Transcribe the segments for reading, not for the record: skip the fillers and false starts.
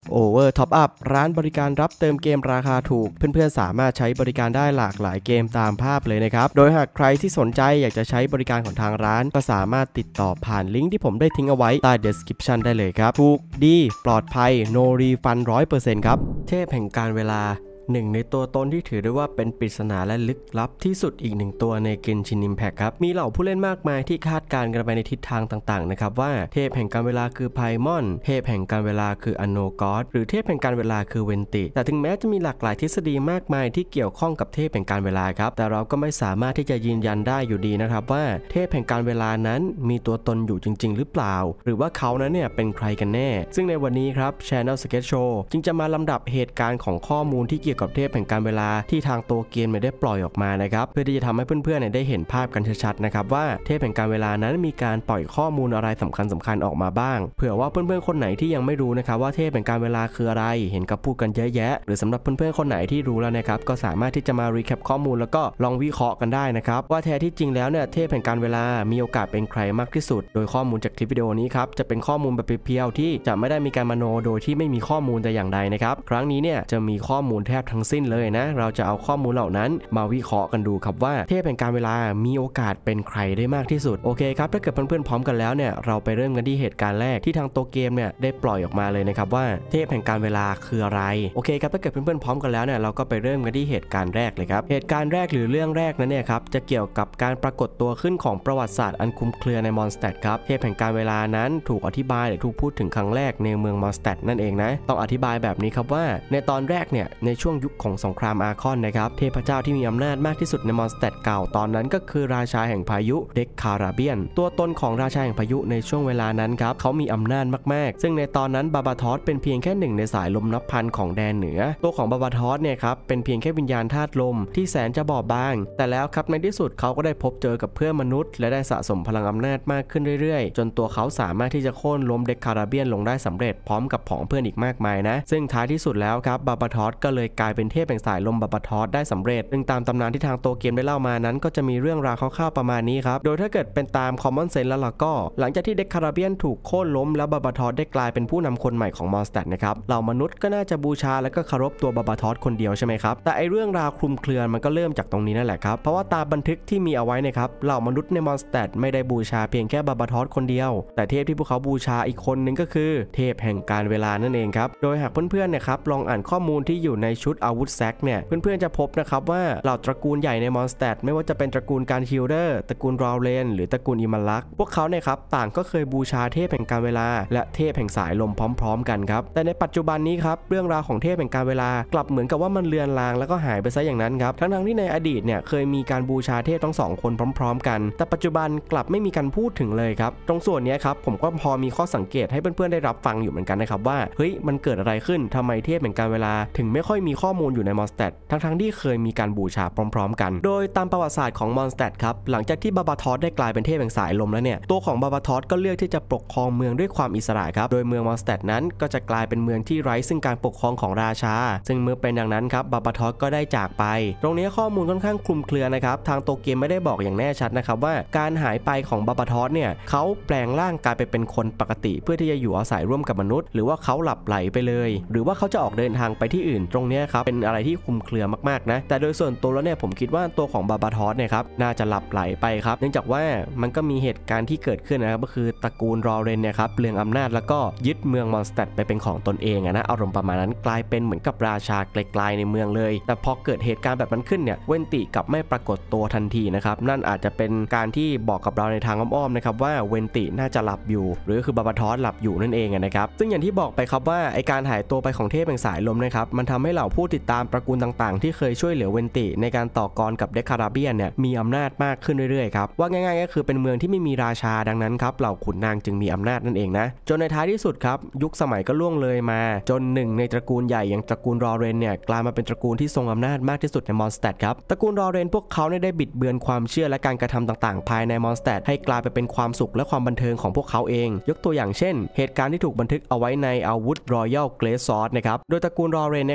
Over Top Up ร้านบริการรับเติมเกมราคาถูกเพื่อนๆสามารถใช้บริการได้หลากหลายเกมตามภาพเลยนะครับโดยหากใครที่สนใจอยากจะใช้บริการของทางร้านก็สามารถติดต่อผ่านลิงก์ที่ผมได้ทิ้งเอาไว้ใต้ description ได้เลยครับถูกดีปลอดภัย no refund 100% ครับเทพแห่งการเวลาหนึ่งในตัวตนที่ถือได้ว่าเป็นปริศนาและลึกลับที่สุดอีกหนึ่งตัวใน Genshin Impact ครับมีเหล่าผู้เล่นมากมายที่คาดการณ์กันไปในทิศทางต่างๆนะครับว่าเทพแห่งการเวลาคือไพมอนเทพแห่งการเวลาคืออโนกอสหรือเทพแห่งการเวลาคือเวนติแต่ถึงแม้จะมีหลากหลายทฤษฎีมากมายที่เกี่ยวข้องกับเทพแห่งการเวลาครับแต่เราก็ไม่สามารถที่จะยืนยันได้อยู่ดีนะครับว่าเทพแห่งการเวลานั้นมีตัวตนอยู่จริงๆหรือเปล่าหรือว่าเขานั้นเนี่ยเป็นใครกันแน่ซึ่งในวันนี้ครับ Channel Sketch Show จึงจะมาลำดับเหตุการณ์ของข้อมูลที่เกี่ยวกับเทพแห่งการเวลาที่ทางตัวเกมได้ปล่อยออกมานะครับเพื่อที่จะทำให้เพื่อนๆได้เห็นภาพกันชัดๆนะครับว่าเทพแห่งการเวลานั้นมีการปล่อยข้อมูลอะไรสำคัญออกมาบ้างเผื่อว่าเพื่อนๆคนไหนที่ยังไม่รู้นะครับว่าเทพแห่งการเวลาคืออะไรเห็นกับพูดกันเยอะแยะหรือสำหรับเพื่อนๆคนไหนที่รู้แล้วนะครับก็สามารถที่จะมารีแคปข้อมูลแล้วก็ลองวิเคราะห์กันได้นะครับว่าแท้ที่จริงแล้วเนี่ยเทพแห่งการเวลามีโอกาสเป็นใครมากที่สุดโดยข้อมูลจากคลิปวิดีโอนี้ครับจะเป็นข้อมูลแบบเพียวๆที่จะไม่ได้มีการมโนโดยที่ไม่มีข้อมูลแต่อย่างใดนะครับครั้งนี้เนี่ยจะมีข้อมูลแทบทั้งสิ้นเลยนะเราจะเอาข้อมูลเหล่านั้นมาวิเคราะห์กันดูครับว่าเทพแห่งการเวลามีโอกาสเป็นใครได้มากที่สุดโอเคครับถ้าเกิดเพื่อนๆพร้อมกันแล้วเนี่ยเราไปเริ่มกันที่เหตุการณ์แรกที่ทางตัวเกมเนี่ยได้ปล่อยออกมาเลยนะครับว่าเทพแห่งการเวลาคืออะไรโอเคครับถ้าเกิดเพื่อนๆพร้อมกันแล้วเนี่ยเราก็ไปเริ่มกันที่เหตุการณ์แรกเลยครับเหตุการณ์แรกหรือเรื่องแรกนั้นเนี่ยครับจะเกี่ยวกับการปรากฏตัวขึ้นของประวัติศาสตร์อันคลุมเครือในมอนสเตดครับเทพแห่งการเวลานั้นถูกอธิบายหรือถูกพูดถึงครั้งแรกในเมืองมอนสเตดนั่นเองนะต้องอธิบายแบบนี้ครับว่าในตอนแรกเนี่ยในช่วงยุคของสงครามอาคอนนะครับเทพเจ้าที่มีอำนาจมากที่สุดในมอนสเตดเก่าตอนนั้นก็คือราชาแห่งพายุเด็กคาราเบียนตัวตนของราชาแห่งพายุในช่วงเวลานั้นครับเขามีอำนาจมากๆซึ่งในตอนนั้นบาบาทอสเป็นเพียงแค่หนึ่งในสายลมนับพันของแดนเหนือตัวของบาบาทอสเนี่ยครับเป็นเพียงแค่วิญญาณธาตุลมที่แสนจะบอบบางแต่แล้วครับในที่สุดเขาก็ได้พบเจอกับเพื่อนมนุษย์และได้สะสมพลังอำนาจมากขึ้นเรื่อยๆจนตัวเขาสามารถที่จะโค่นล้มเด็กคาราเบียนลงได้สำเร็จพร้อมกับผองเพื่อนอีกมากมายนะซึ่งท้ายที่สุดแล้วครับบาบาทอสก็เลยกลายเป็นเทพแห่งสายลมบาบาทอสได้สำเร็จซึ่งตามตำนานที่ทางตัวเกมได้เล่ามานั้นก็จะมีเรื่องราวคร่าวๆประมาณนี้ครับโดยถ้าเกิดเป็นตาม common sense แล้วล่ะก็หลังจากที่เด็กคาราเบียนถูกโค่นล้มแล้วบาบาทอสได้กลายเป็นผู้นำคนใหม่ของมอนสเตดนะครับเหล่ามนุษย์ก็น่าจะบูชาและก็เคารพตัวบาบาทอสคนเดียวใช่ไหมครับแต่ไอเรื่องราวคลุมเครือมันก็เริ่มจากตรงนี้นั่นแหละครับเพราะว่าตามบันทึกที่มีเอาไว้นะครับเหล่ามนุษย์ในมอนสเตดไม่ได้บูชาเพียงแค่บาบาทอสคนเดียวแต่เทพที่พวกเขาบูชาอีกคนนึงก็คือเทพแห่งการเวลานั่นเองครับโดยหากเพื่อนๆนะครับลองอ่านข้อมูลที่อยู่ในชุดอาวุธแซกเนี่ยเพื่อนๆจะพบนะครับว่าเหล่าตระกูลใหญ่ในมอนสเตดไม่ว่าจะเป็นตระกูลการฮิลเดอร์ตระกูลรอลเลนหรือตระกูลอิมาลักพวกเขาเนี่ยครับต่างก็เคยบูชาเทพแห่งการเวลาและเทพแห่งสายลมพร้อมๆกันครับแต่ในปัจจุบันนี้ครับเรื่องราวของเทพแห่งการเวลากลับเหมือนกับว่ามันเลือนลางแล้วก็หายไปซะอย่างนั้นครับทั้งที่ในอดีตเนี่ยเคยมีการบูชาเทพทั้งสองคนพร้อมๆกันแต่ปัจจุบันกลับไม่มีการพูดถึงเลยครับตรงส่วนนี้ครับผมก็พอมีข้อสังเกตให้เพื่อนๆได้รับฟังอยู่เหมือนกันนะครับว่าเฮ้ยมันเกิดอะไรขึ้นทำไมเทพแห่งการเวลาถึงไม่ค่อยมีข้อมูลอยู่ในมอนสเตดทั้งที่เคยมีการบูชาพร้อมๆกันโดยตามประวัติศาสตร์ของมอนสเตดครับหลังจากที่บาบาทอสได้กลายเป็นเทพแห่งสายลมแล้วเนี่ยตัวของบาบาทอสก็เลือกที่จะปกครองเมืองด้วยความอิสระครับโดยเมืองมอนสเตดนั้นก็จะกลายเป็นเมืองที่ไร้ซึ่งการปกครองของราชาซึ่งเมื่อเป็นดังนั้นครับบาบาทอสก็ได้จากไปตรงนี้ข้อมูลค่อนข้างคลุมเครือนะครับทางตัวเกมไม่ได้บอกอย่างแน่ชัดนะครับว่าการหายไปของบาบาทอสเนี่ยเขาแปลงร่างกายไปเป็นคนปกติเพื่อที่จะอยู่อาศัยร่วมกับมนุษย์หรือว่าเขาหลับไหลไปเลยหรือว่าเขาจะออกเดินทางไปที่อื่นตรงนี้ครับเป็นอะไรที่คลุมเครือมากๆนะแต่โดยส่วนตัวแล้วเนี่ยผมคิดว่าตัวของบาบาทอสเนี่ยครับน่าจะหลับไหลไปครับเนื่องจากว่ามันก็มีเหตุการณ์ที่เกิดขึ้นนะครับก็คือตระกูลรอเรนเนี่ยครับเปลืองอำนาจแล้วก็ยึดเมืองมอนสเตดไปเป็นของตนเองนะอารมณ์ประมาณนั้นกลายเป็นเหมือนกับราชาไกลๆในเมืองเลยแต่พอเกิดเหตุการณ์แบบนั้นขึ้นเนี่ยเวนติกลับไม่ปรากฏตัวทันทีนะครับนั่นอาจจะเป็นการที่บอกกับเราในทางอ้อมๆนะครับว่าเวนติน่าจะหลับอยู่หรือคือบาบาทอสหลับอยู่นั่นเองนะครับซึ่งอย่างที่บอกไปครับว่าไอการหายตัวไปของเทพแห่งสายลมนะครับมันทำให้เหล่าผู้ติดตามตระกูลต่างๆที่เคยช่วยเหลือเวนติในการต่อกรกับเด็กคาราเบียนเนี่ยมีอำนาจมากขึ้นเรื่อยๆครับว่าง่ายๆก็คือเป็นเมืองที่ไม่มีราชาดังนั้นครับเหล่าขุนนางจึงมีอำนาจนั่นเองนะจนในท้ายที่สุดครับยุคสมัยก็ล่วงเลยมาจนหนึ่งในตระกูลใหญ่อย่างตระกูลรอเรนเนี่ยกลายมาเป็นตระกูลที่ทรงอำนาจมากที่สุดในมอนสเตดครับตระกูลรอเรนพวกเขาได้บิดเบือนความเชื่อและการกระทำต่างๆภายในมอนสเตดให้กลายไปเป็นความสุขและความบันเทิงของพวกเขาเองยกตัวอย่างเช่นเหตุการณ์ที่ถูกบันทึกเอาไว้ในอาวุธรอยัลเกรซซอร์ดนะครับโดยตระกูลรอเรนนะครับได้บิด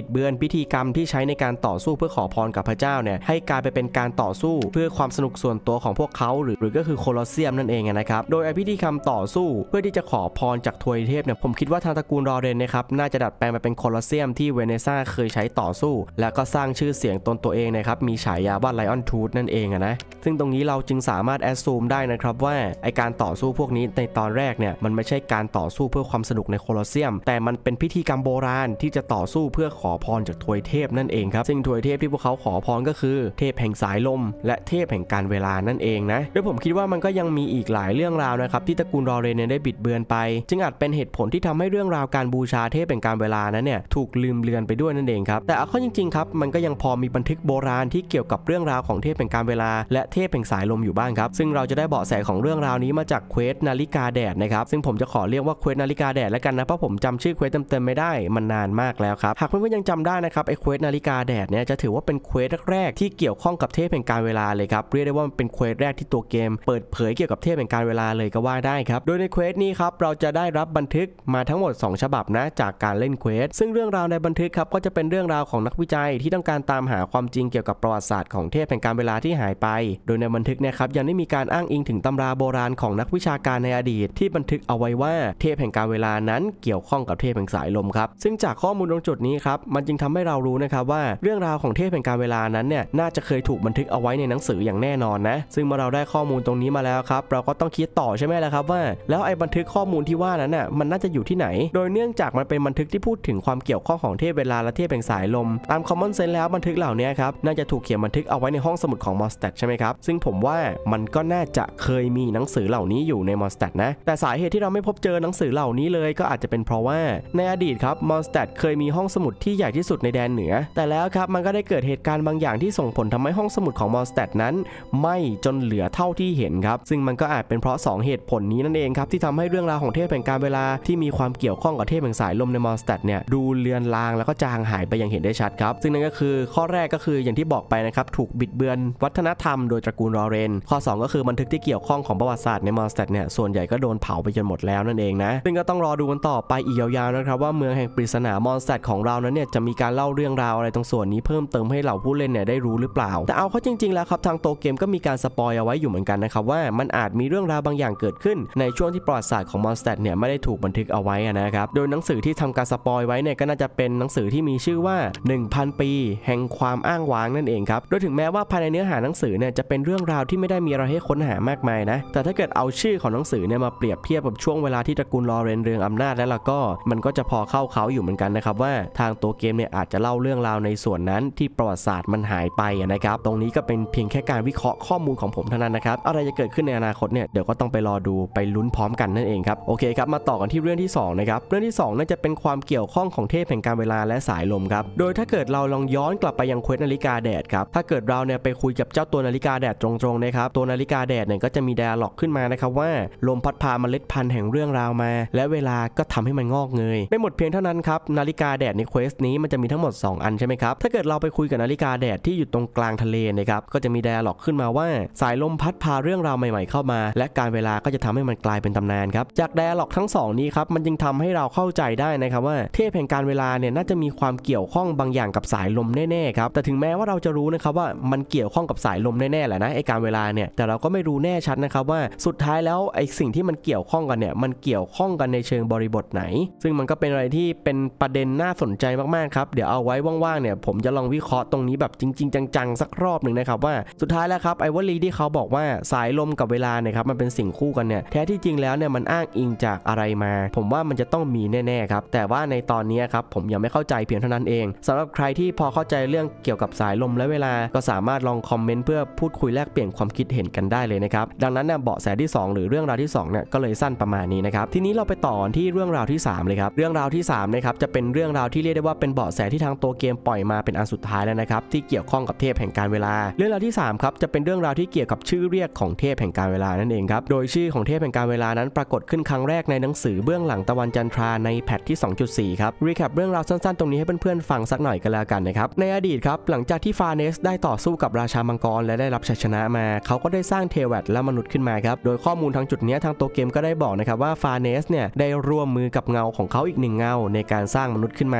บิดเบือนพิธีกรรมที่ใช้ในการต่อสู้เพื่อขอพรกับพระเจ้าเนี่ยให้กลายไปเป็นการต่อสู้เพื่อความสนุกส่วนตัวของพวกเขาหรือก็คือโคลอสเซียมนั่นเองนะครับโดยพิธีกรรมต่อสู้เพื่อที่จะขอพรจากทวยเทพเนี่ยผมคิดว่าทางตระกูลรอเรนนะครับน่าจะดัดแปลงมาเป็นโคลอสเซียมที่เวเนซ่าเคยใช้ต่อสู้แล้วก็สร้างชื่อเสียงตนตัวเองนะครับมีฉายาว่าไลออนทูธนั่นเองนะซึ่งตรงนี้เราจึงสามารถแอดซูมได้นะครับว่าไอการต่อสู้พวกนี้ในตอนแรกเนี่ยมันไม่ใช่การต่อสู้เพื่อความสนุกในโคลอสเซียมแต่มันเป็นพิธีกรรมโบราณที่จะต่อสู้เพื่อขอพรจากทวยเทพนั่นเองครับซึ่งทวยเทพที่พวกเขาขอพรก็คือเทพแห่งสายลมและเทพแห่งการเวลานั่นเองนะโดยผมคิดว่ามันก็ยังมีอีกหลายเรื่องราวนะครับที่ตระกูลรอเรนได้บิดเบือนไปจึงอาจเป็นเหตุผลที่ทำให้เรื่องราวการบูชาเทพแห่งการเวลานั้นเนี่ยถูกลืมเลือนไปด้วยนั่นเองครับแต่เอาเข้าจริงๆครับมันก็ยังพอมีบันทึกโบราณที่เกี่ยวกับเรื่องราวของเทพแห่งการเวลาและเทพแห่งสายลมอยู่บ้างครับซึ่งเราจะได้เบาะแสของเรื่องราวนี้มาจากเควสนาฬิกาแดดนะครับซึ่งผมจะขอเรียกว่าเควสนาฬิกาแดดแล้วกันนะเพราะผมจำชื่อเควสเต็มๆไม่ได้มันนานมากแล้วครับหากเพื่อนๆยังจำได้นะครับไอ้เควสนาฬิกาแดดเนี่ยจะถือว่าเป็นเควสแรกๆที่เกี่ยวข้องกับเทพแห่งการเวลาเลยครับเรียกได้ว่ามันเป็นเควสแรกที่ตัวเกมเปิดเผยเกี่ยวกับเทพแห่งการเวลาเลยก็ว่าได้ครับโดยในเควสนี้ครับเราจะได้รับบันทึกมาทั้งหมด2ฉบับนะจากการเล่นเควสซึ่งเรื่องราวในบันทึกครับก็จะเป็นเรื่องราวของนักวิจัยที่ต้องการตามหาความจริงเกี่ยวกับประวัติศาสตร์ของเทพแห่งการเวลาที่หายไปโดยในบันทึกเนี่ยครับยังได้มีการอ้างอิงถึงตำราโบราณของนักวิชาการในอดีตที่บันทึกเอาไว้ว่าเทพแห่งการเวลานั้นเกี่ยวข้องกับเทพแห่งสายลมครับซึ่งจากข้อมูลตรงจุดนี้ครับมันจึงทำให้เรารู้นะครับว่าเรื่องราวของเทพแห่งการเวลานั้นเนี่ยน่าจะเคยถูกบันทึกเอาไว้ในหนังสืออย่างแน่นอนนะซึ่งเมื่อเราได้ข้อมูลตรงนี้มาแล้วครับเราก็ต้องคิดต่อใช่ไหมล่ะครับว่าแล้วไอ้บันทึกข้อมูลที่ว่านั้นน่ะมันน่าจะอยู่ที่ไหนโดยเนื่องจากมันเป็นบันทึกที่พูดถึงความเกี่ยวข้องของเทพเวลาและเทพแห่งสายลมตามคอมมอนเซนส์แล้วบันทึกเหล่านี้ครับน่าจะถูกเขียนบันทึกเอาไว้ในห้องสมุดของมอสแตทใช่ไหมครับซึ่งผมว่ามันก็น่าจะเคยมีหนังสือเหล่านี้อยู่ในมอสแตทนะแต่สาเหตุที่เราไม่พบเจอหนังสือเหล่านี้เลยก็อาจจะเป็นเพราะว่าในอดีตครับมอสแตทเคยมีห้องสมุดที่ใหญ่ที่สุดในแดนเหนือแต่แล้วครับมันก็ได้เกิดเหตุการณ์บางอย่างที่ส่งผลทำให้ห้องสมุดของมอสแตทนั้นไหม้จนเหลือเท่าที่เห็นครับซึ่งมันก็อาจเป็นเพราะ2เหตุผลนี้นั่นเองครับที่ทำให้เรื่องราวของเทพแห่งการเวลาที่มีความเกี่ยวข้องกับเทพแห่งสายลมในมอสแตทเนี่ยดูเลือนลางแล้วก็จางหายไปอย่างเห็นได้ชัดครับซึ่งนั่นก็คือข้อแรกก็คืออย่างที่บอกไปนะครับถูกบิดเบือนวัฒนธรรมโดยตระกูลรอเรนข้อ2ก็คือบันทึกที่เกี่ยวข้องของประวัติศาสตร์ในมอสแตทเนี่ยส่วนใหญ่ก็โดนเผาไปจนหมดแล้วนั่นเองนะซึ่งก็ต้องรอดูกันต่อไปอีกยาวๆนะครับว่าเมืองแห่งปริศนามอสแตทของเรานั้นเนี่ยจะมีการเล่าเรื่องราวอะไรตรงส่วนนี้เพิ่มเติมให้เหล่าผู้เล่นเนี่ยได้รู้หรือเปล่าแต่เอาเข้าจริงๆแล้วครับทางตัวเกมก็มีการสปอยเอาไว้อยู่เหมือนกันนะครับว่ามันอาจมีเรื่องราวบางอย่างเกิดขึ้นในช่วงที่ประวัติศาสตร์ของมอสแตทเนี่ยไม่ได้ถูกบันทึกเอาไว้นะครับโดยหนังสือที่ทำการสปอยไว้เนี่ยก็น่าจะเป็นหนังสือที่มีชื่อว่า 1,000 ปีแห่งความอ้างว้างนั่นเองครับโดยถึงแม้ว่าภายในเนื้อหาหนังสือเนี่ยจะเป็นเรื่องราวที่ไม่ได้มีอะไรให้ค้นหามากมายนะแต่ถ้าเกิดเอาชื่อของหนังสือเนี่ยมาเปรียบเทียบกับช่วงเวลาที่ตระกูลลอเรนเรืองอำนาจแล้วก็มันก็จะพอเข้าเขาอยู่เหมือนกันนะครับว่าทางตัวเกมเนี่ยอาจจะเล่าเรื่องราวในส่วนนั้นที่ประวัติศาสตร์มันหายไปนะครับตรงนี้ก็เป็นเพียงแค่การวิเคราะห์ข้อมูลของผมเท่านั้นนะครับอะไรจะเกิดขึ้นในอนาคตเนี่ยเดี๋ยวก็ต้องไปรอดูไปลุ้นพร้อมกันนั่นเองครับโอเคครับมาต่อกันที่เรื่องที่2นะครับเรื่องที่2น่าจะเป็นความเกี่ยวข้องของเทพแห่งการเวลาและสายลมครับโดยถ้าเกิดเราลองย้อนกลับไปยังเควสนาฬิกาแดดครับถ้าเกิดเราเนี่ยไปคุยกับเจ้าตัวนาฬิกาแดดตรงๆนะครับตัวนาฬิกาแดดเนี่ยก็จะมีไดอะล็อกขึ้นมานะครับว่าลมพัดพาเมล็ดพันธุ์แห่งเรื่องราวมาและเวลาก็ทำให้มันงอกเงยไม่หมดเพียงเท่านั้นครับนาฬิกาแดดในเควสนี้มันจะมีทั้งหมด2อันใช่ไหมครับถ้าเกิดเราไปคุยกับนาฬิกาแดดที่อยู่ตรงกลางทะเลนะครับก็จะมีไดอะล็อกขึ้นมาว่าสายลมพัดพาเรื่องราวใหม่ๆเข้ามาและการเวลาก็จะทำให้มันกลายเป็นตำนานครับจากไดอะล็อกทั้ง2นี้ครับมันจึงทำให้เราเข้าใจได้นะครับว่าเทพแห่งการเวลาเนี่ยน่าจะมีความเกี่ยวข้องบางอย่างกับสายลมแน่ๆครับแต่ถึงแม้ว่าเราจะรู้นะครับว่ามันเกี่ยวข้องกับสายลมแน่ๆแหละนะไอการเวลาเนี่ยแต่เราก็ไม่รู้แน่ชัดนะครับว่าสุดท้ายแล้วไอสิ่งที่มันเกี่ยวข้องกันเนี่ยมันเกี่ยวข้องกันในเชิงบริบทไหนซึ่งมันก็เป็นอะไรที่เป็นประเด็นน่าสนใจมากๆครับเดี๋ยวเอาไว้ว่างๆเนี่ยผมจะลองวิเคราะห์ตรงนี้แบบจริงๆจังๆสักรอบหนึ่งนะครับว่าสุดท้ายแล้วครับไอวลีที่เขาบอกว่าสายลมกับเวลาเนี่ยครับมันเป็นสิ่งคู่กันเนี่ยแท้ที่จริงแล้วเนี่ยมันอ้างอิงจากอะไรมาผมว่ามันจะต้องมีแน่ๆครับแต่ว่าในตอนนี้ครับผมยังไม่เข้าใจเพียงเท่านั้นเองสำหรับใครที่พอเข้าใจเรื่องเกี่ยวกับสายลมและเวลาก็สามารถลองคอมเมนต์เพื่อพูดคุยแลกเปลี่ยนความคิดเห็นกันได้เลยนะครับดังนั้นเนี่ยเบาะแสที่2หรือเรื่องราวที่2เนี่ยก็เลยสั้นประมาณนี้นะครับทีนี้เราไปต่อที่เรื่องราวที่3เลยครับเรื่องราวที่3นะครับจะเป็นเรื่องราวที่เรียกได้ว่าเป็นเบาะแสที่ทางตัวเกมปล่อยมาเป็นอันสุดท้ายแล้วนะครับที่เกี่ยวข้องกับเทพแห่งการเวลาเรื่องราวที่3ครับจะเป็นเรื่องราวที่เกี่ยวกับชื่อเรียกของเทพแห่งการเวลานั่นเองครับโดยชื่อของเทพแห่งการเวลานั้นปรากฏขึ้นครั้งแรกในหนังสือเบื้องหลังตะวันจันทราในแพทที่ 2.4 ครับรีแคปเรื่องราวสั้นๆตรงนี้ให้เพื่อนๆฟังสักหน่อยกันแล้วกันนะครับในอดีตครับหลังจากที่ฟาเนสได้ต่อสู้กับราชามังกรและได้รับชัยชนะมาเขาก็ได้สร้างเทวดและมนุษย์ขึ้นมาครับโดยข้อมูลทางจุดนี้ทางตัวเกมก็ได้บอกนะครับว่าฟาเนสเนี่ยได้ร่วมมือกับเงาของเขาอีก1เงาในการสร้างมนุษย์ขึ้นมานะก็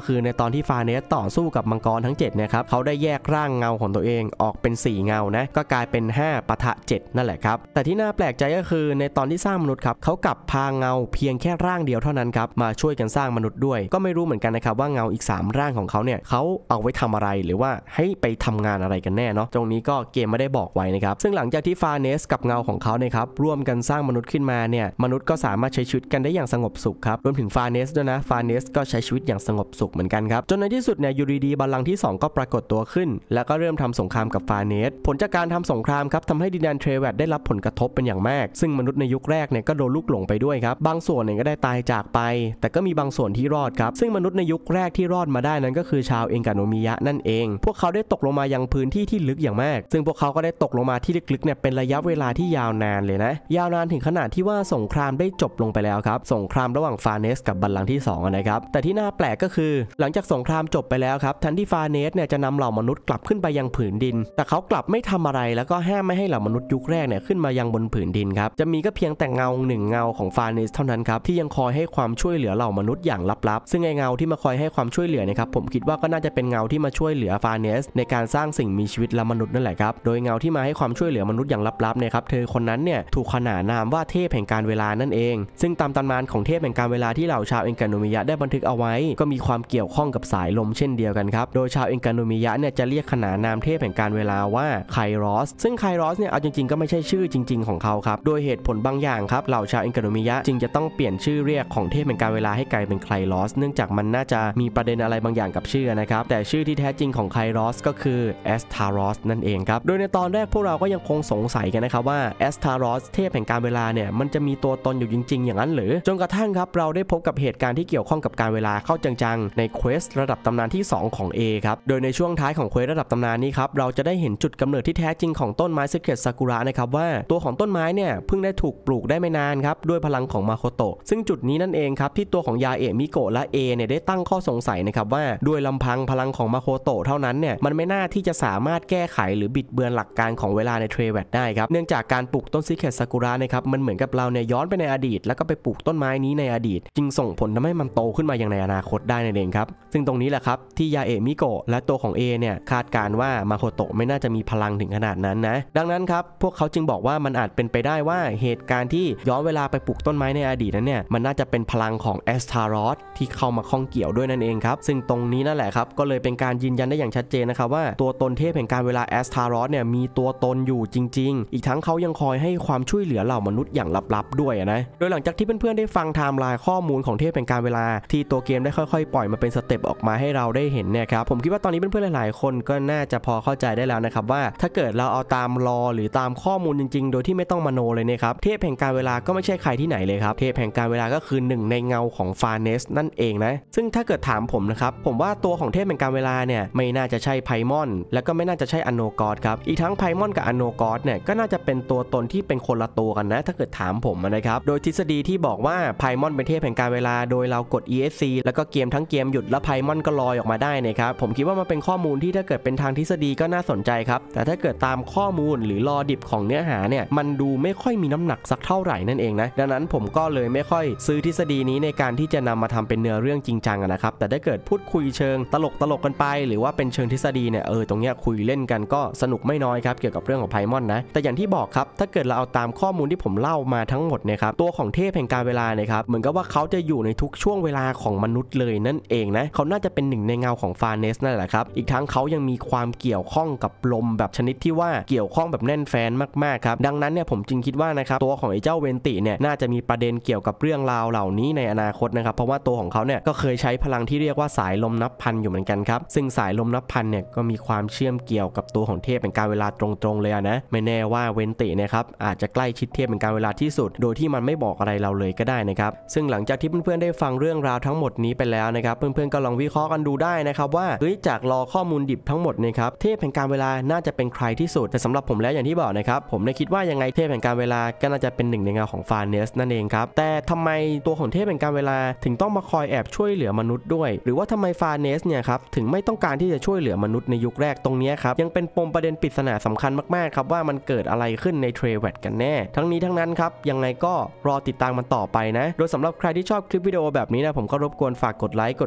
คือในตอนที่ฟาเนสต่อสู้กับมังกรทั้ง7เนี่ยครับเขาได้แยกร่างเงาของตัวเองออกเป็น4เงานะก็กลายเป็น5ปะทะ7นั่นแหละครับแต่ที่น่าแปลกใจก็คือในตอนที่สร้างมนุษย์ครับเขากลับพาเงาเพียงแค่ร่างเดียวเท่านั้นครับมาช่วยกันสร้างมนุษย์ด้วยก็ไม่รู้เหมือนกันนะครับว่าเงาอีก3ร่างของเขาเนี่ยเขาเอาไว้ทำอะไรหรือว่าให้ไปทำงานอะไรกันแน่เนาะตรงนี้ก็เกมไม่ได้บอกไว้นะครับซึ่งหลังจากที่ฟาเนสกับเงาของเขาเนี่ยครับร่วมกันสร้างมนุษย์ขึ้นมาเนี่ยมนุษย์ก็สามารถใช้ชีวิตกันได้อย่างสงบสุขครับรวมถึงฟาเนสด้วยนะฟาเนสก็ใช้ชีวิตอย่างสงบสุขเหมือนกันครับจนในที่สุดเนี่ยยูดีบัลลังก์ที่2ก็ปรากฏตัวขึ้นแล้วก็เริ่มทำสงครามกับฟาเนสผลจากการทำสงครามครับทำให้ดินแดนเทรเวตได้รับผลกระทบเป็นอย่างมากซึ่งมนุษย์ในยุคแรกเนี่ยก็โดนลูกหลงไปด้วยครับบางส่วนเนี่ยก็ได้ตายจากไปแต่ก็มีบางส่วนที่รอดครับซึ่งมนุษย์ในยุคแรกที่รอดมาได้นั้นก็คือชาวเอ็งกาโนมิยะนั่นเองพวกเขาได้ตกลงมายังพื้นที่ที่ลึกอย่างมากซึ่งพวกเขาก็ได้ตกลงมาที่ลึกๆเนี่ยเป็นระยะเวลาที่ยาวนานเลยนะยาวนานถึงขนาดที่ว่าสงครามได้จบลงไปแล้วครับสงครามระหว่างฟาเนสกับบัลลังก์ที่2นะครับแต่ที่น่าแปลกก็คือหลังจากสงครามจบไปแล้วครับแทนที่ฟาเนสเนี่ยจะนำเหล่ามนุษย์กลับขึ้นไปยังผืนดินแต่เขากลับไม่ทำอะไรแล้วก็ห้ามไม่ให้เหล่ามนุษย์ยุคแรกเนี่ยขึ้นมายังบนผืนดินครับจะมีก็เพียงแต่เงา1เงาของฟาเนสเท่านั้นครับที่ยังคอยให้ความช่วยเหลือเหล่ามนุษย์อย่างลับๆซึ่งไอเงาที่มาคอยให้ความช่วยเหลือนะครับผมคิดว่าก็น่าจะเป็นเงาที่มาช่วยเหลือฟาเนสในการสร้างสิ่งมีชีวิตและมนุษย์นั่นแหละครับโดยเงาที่มาให้ความช่วยเหลือมนุษย์อย่างลับๆเนี่ยครับเธอคนนั้นเนี่ยถูกขนานนามว่าเทพแห่งการเวลานั่นเองซึ่งตามตำนานของเทพแห่งการเวลาที่เหล่าชาวเอ็งกาโนมิยะได้บันทึกเอาไว้ก็มีความเกี่ยวข้องกับสายลมเช่นเดียวกันครับโดยชาวเอ็งกาโนมิยะเนี่ยจะเรียกขนานนามเทพแห่งการเวลาว่าไครอสซึ่งไครอสเนี่ยเอาจริงๆก็ไม่ใช่ชื่อจริงๆของเขาครับโดยเหตุผลบางอย่างครับเหล่าชาวเอ็งกาโนมิยะจึงจะต้องเปลี่ยนชื่อเรียกของเทพแห่งการเวลาให้กลายเป็นไครอสเนื่องจากมันน่าจะมีประเด็นอะไรบางอย่างกับชื่อนะครับแต่ชื่อที่แท้จริงของไครอสก็คือแอสทารอสนั่นเองครับโดยในตอนแรกพวกเราก็ยังคงสงสัยกันนะครับว่าแอสทารอสเทพแห่งการเวลาเนี่ยมันจะมีตัวตนอยู่จริงๆอย่างนั้นหรือจนกระทั่งครับเราได้พบกับเหตุการณ์ที่เกี่ยวข้องกับการเวลาเข้าจังๆในเควสระดับตำนานที่2ของ A ครับโดยในช่วงท้ายของเควสระดับตำนานนี้ครับเราจะได้เห็นจุดกำเนิดที่แท้จริงของต้นไม้ซิกเก็ตซากุระนะครับว่าตัวของต้นไม้เนี่ยเพิ่งได้ถูกปลูกได้ไม่นานครับด้วยพลังของมาโคโตะซึ่งจุดนี้นั่นเองครับที่ตัวของยาเอะมิโกะและ A เนี่ยได้ตั้งข้อสงสัยนะครับว่าด้วยลำพังพลังของมาโคโตะเท่านั้นเนี่ยมันไม่น่าที่จะสามารถแก้ไขหรือบิดเบือนหลักการของเวลาในเทรเวตได้ครับเนื่องจากการปลูกต้นซิกเก็ตซากุระนะครับมันเหมือนกับเราเนี่ยย้อนไปในอดีตแล้วก็ไปปลูกต้นไม้นี้ในอดีตจึงส่งผลทำให้มันโตขึ้นมาอย่างในอนาคตได้นั่นเองครับซึ่งตรงนี้แหละครับที่ยาเอะมิโกะและตัวของ A เนี่ยคาดการว่ามาโคโตะไม่น่าจะมีพลังถึงขนาดนั้นนะดังนั้นครับพวกเขาจึงบอกว่ามันอาจเป็นไปได้ว่าเหตุการณ์ที่ย้อนเวลาไปปลูกต้นไม้ในอดีตนั้นเนี่ยมันน่าจะเป็นพลังของแอสทารอสที่เข้ามาข้องเกี่ยวด้วยนั่นเองครับซึ่งตรงนี้นั่นแหละครับก็เลยเป็นการยืนยันได้อย่างชัดเจนนะครับว่าตัวตนเทพแห่งการเวลาแอสทารอสเนี่ยมีตัวตนอยู่จริงๆอีกทั้งเขายังคอยให้ความช่วยเหลือเหล่ามนุษย์อย่างลับๆด้วยนะโดยหลังจากที่เพื่อนๆได้ฟังไทม์ไลน์ข้อมูลของเทพแห่งการเวลาที่ตัวเกมได้ค่อยๆปล่อยมาเป็นสเต็ปออกมาให้เราได้เห็นเนี่ยครับผมคิดว่าตอนนี้เพื่อนๆหลายๆคนก็น่าจะพอเข้าใจได้แล้วนะครับว่าถ้าเกิดเราเอาตามรอหรือตามข้อมูลจริงๆโดยที่ไม่ต้องมโนเลยนะครับเทพแห่งการเวลาก็ไม่ใช่ใครที่ไหนเลยครับเทพแห่งการเวลาก็คือหนึ่งในเงาของฟาเนสนั่นเองนะซึ่งถ้าเกิดถามผมนะครับผมว่าตัวของเทพแห่งการเวลาเนี่ยไม่น่าจะใช่ไพมอนและก็ไม่น่าจะใช่อโนกอสครับอีกทั้งไพมอนกับอโนกอสเนี่ยก็น่าจะเป็นตัวตนที่เป็นคนละตัวกันนะถ้าเกิดถามผมนะครับโดยทฤษฎีที่บอกว่าไพมอนเป็นเทพแห่งการเวลาโดยเรากด ESC แล้วก็เกมทั้งเกมหยุดแล้วไพมอนก็ลอยออกมาได้นะครับผมคิดว่ามันเป็นข้อมูลที่ถ้าเกิดเป็นทางทฤษฎีก็น่าสนใจครับแต่ถ้าเกิดตามข้อมูลหรือรอดิบของเนื้อหาเนี่ยมันดูไม่ค่อยมีน้ำหนักสักเท่าไหร่นั่นเองนะดังนั้นผมก็เลยไม่ค่อยซื้อทฤษฎีนี้ในการที่จะนำมาทำเป็นเนื้อเรื่องจริงจังนะครับแต่ถ้าเกิดพูดคุยเชิงตลกกันไปหรือว่าเป็นเชิงทฤษฎีเนี่ยตรงเนี้ยคุยเล่นกันก็สนุกไม่น้อยครับเกี่ยวกับเรื่องของไพมอนนะแต่อย่างที่บอกครับถ้าเกิดเราเอาตามข้อมูลที่ผมเล่ามาทั้งหมดเนี่ยครับตัวของเทพแห่งการเวลาเนี่ยครับเหมือนกับว่าเขาจะอยู่ในทุกช่วงเวลาของมนุษย์เลยนั่นเองนะเขาน่าจะเป็นหนึ่งในเงาของฟาเนสนั่นแหละครับอีกทั้งเขายังมีความเกี่ยวข้องกับลมแบบชนิดที่ว่าเกี่ยวข้องแบบแน่นแฟ้นมากๆครับดังนั้นเนี่ยผมจึงคิดว่านะครับตัวของไอ้เจ้าเวนติเนี่ยน่าจะมีประเด็นเกี่ยวกับเรื่องราวเหล่านี้ในอนาคตนะครับเพราะว่าตัวของเขาเนี่ยก็เคยใช้พลังที่เรียกว่าสายลมนับพันอยู่เหมือนกันครับซึ่งสายลมนับพันเนี่ยก็มีความเชื่อมเกี่ยวกับตัวของเทพแห่งการเวลาตรงๆเลยนะไม่แน่ว่าเวนตินะครับอาจจะใกล้ชิดเทพแห่งการเวลาที่สุดโดยที่มันไม่บอกอะไรเราเลยก็ได้นะครับซึ่งหลังจากที่เพื่อนๆได้ฟังเรื่องราวทั้งหมดนี้ไปแล้วนะครับเพื่อนๆก็ลองวิเคราะห์กันดูได้นะครับว่าจากรอข้อมูลดิบทั้งหมดนะครับเทพแห่งการเวลาน่าจะเป็นใครที่สุดแต่สำหรับผมแล้วอย่างที่บอกนะครับผมได้คิดว่ายังไงเทพแห่งการเวลาก็น่าจะเป็นหนึ่งในเงาของฟาเนสนั่นเองครับแต่ทำไมตัวของเทพแห่งการเวลาถึงต้องมาคอยแอบช่วยเหลือมนุษย์ด้วยหรือว่าทำไมฟาเนสเนี่ยครับถึงไม่ต้องการที่จะช่วยเหลือมนุษย์ในยุคแรกตรงนี้ครับยังเป็นปมประเด็นปริศนาสำคัญมากๆครับว่ามันเกิดอะไรขึ้นในเทรเวตกันแน่ทั้งนี้ทั้งนั้นครับยังไงก็รอติดตามมันต่อไปนะโดยสำหรับใครที่ชอบคลิปวิดีโอแบบนี้นะผมก็รบกวนฝากกดไลค์กด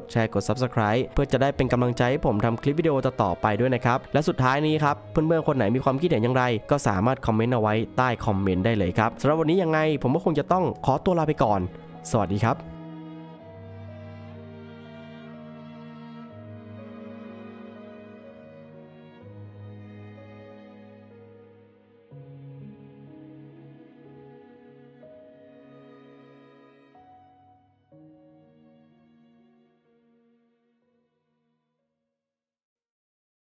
แชร์กด Subscribe เพื่อจะได้เป็นกำลังใจให้ผมทำคลิปวิดีโอต่อๆไปด้วยนะครับและสุดท้ายนี้ครับเพื่อนๆคนไหนมีความคิดเห็นอย่างไรก็สามารถคอมเมนต์เอาไว้ใต้คอมเมนต์ได้เลยครับสำหรับวันนี้ยังไงผมก็คงจะต้องขอตัวลาไปก่อนสวัสดีครับ